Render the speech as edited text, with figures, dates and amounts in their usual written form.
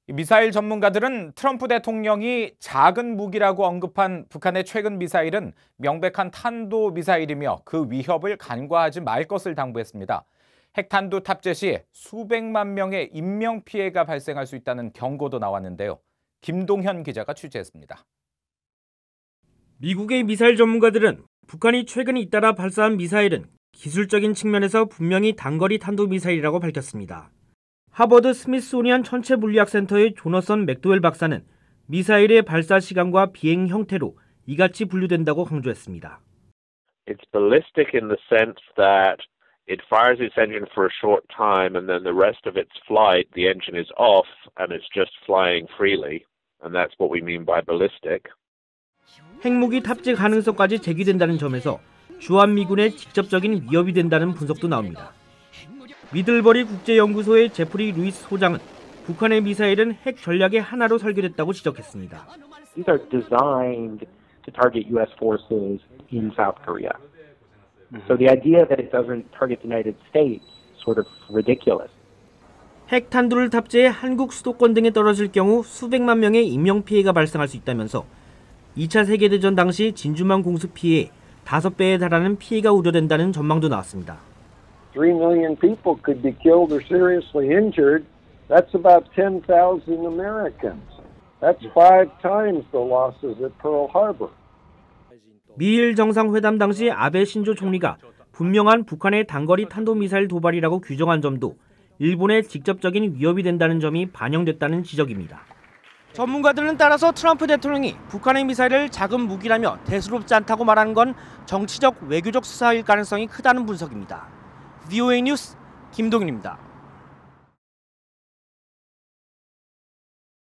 미사일 전문가들은 트럼프 대통령이 작은 무기라고 언급한 북한의 최근 미사일은 명백한 탄도 미사일이며 그 위협을 간과하지 말 것을 당부했습니다. 핵탄두 탑재 시 수백만 명의 인명피해가 발생할 수 있다는 경고도 나왔는데요. 김동현 기자가 취재했습니다. 미국의 미사일 전문가들은 북한이 최근 잇따라 발사한 미사일은 기술적인 측면에서 분명히 단거리 탄도미사일이라고 밝혔습니다. 하버드 스미소니안 천체물리학센터의 조너선 맥도웰 박사는 미사일의 발사 시간과 비행 형태로 이같이 분류된다고 강조했습니다. It's ballistic in the sense that it fires its engine for a short time and then the rest of its flight the engine is off and it's just flying freely. And that's what we mean by ballistic. 핵무기 탑재 가능성까지 제기된다는 점에서 주한미군의 직접적인 위협이 된다는 분석도 나옵니다. 미들버리 국제연구소의 제프리 루이스 소장은 북한의 미사일은 핵 전략의 하나로 설계됐다고 지적했습니다. These are designed to target U.S. forces in South Korea. So the idea that it doesn't target the United States is sort of ridiculous. 핵 탄두를 탑재해 한국 수도권 등에 떨어질 경우 수백만 명의 인명피해가 발생할 수 있다면서 2차 세계대전 당시 진주만 공습 피해의 5배에 달하는 피해가 우려된다는 전망도 나왔습니다. 3 million people could be killed or seriously injured. That's about 10,000 Americans. That's 5 times the losses at Pearl Harbor. 미일 정상회담 당시 아베 신조 총리가 분명한 북한의 단거리 탄도미사일 도발이라고 규정한 점도 일본의 직접적인 위협이 된다는 점이 반영됐다는 지적입니다. 전문가들은 따라서 트럼프 대통령이 북한의 미사일을 작은 무기라며 대수롭지 않다고 말하는 건 정치적 외교적 수사일 가능성이 크다는 분석입니다. VOA 뉴스 김동윤입니다.